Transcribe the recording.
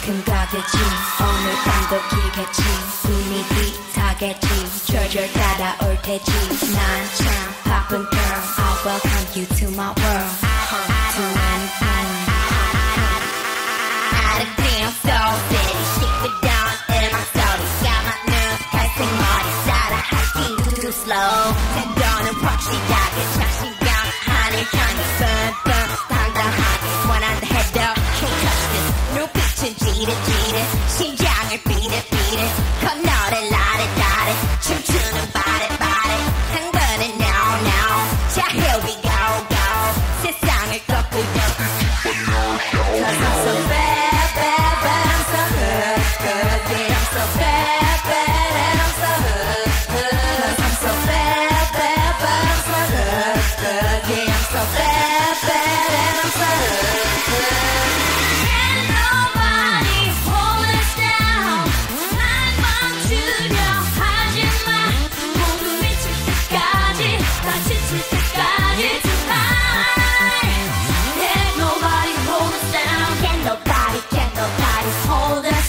만큼 가겠지 오늘 밤도 길겠지 눈이 빛하겠지 절절 따라올 테지 난 참 바쁜 girl I welcome you to my world I feel so city 시끄러운 음악 소리 까만 눈 갈색 머리 따라 하기 too slow 태도는 확실하게 자신감 하늘 향해 뻔뻔 당당하게 원한다 해도 can't touch this 눈빛은 지릿지릿 심장을 비릿비릿 건너를 라릿라릿 춤추는 바릿바릿 한 번에 now now 자 here we go go 세상을 꺾고 Cause I'm so bad, bad, bad, I'm so good, good, yeah, I'm so bad, bad, and I'm so good, good. Cause I'm so bad, bad, but I'm so good, good, yeah, I'm so bad, bad, and I'm so good, good. Can't nobody hold us down. 날 멈추려 하지 마. 모두 미칠 때까지, 다 지칠 때까지 tonight. Can't nobody hold us down. Can't nobody hold us